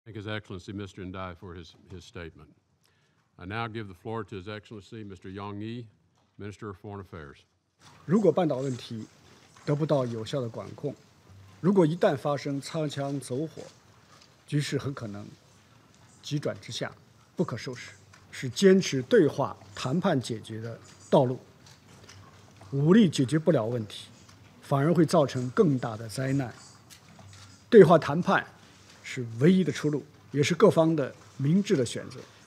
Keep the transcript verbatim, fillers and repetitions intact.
Thank His Excellency Mister Ndai for his, his statement. I now give the floor to His Excellency Mister Yang Yi, Minister of Foreign Affairs. 如果半岛问题得不到有效的管控，如果一旦发生擦枪走火，局势很可能急转直下，不可收拾，是坚持对话谈判解决的道路。武力解决不了问题，反而会造成更大的灾难。对话谈判是唯一的出路，也是各方的明智的选择。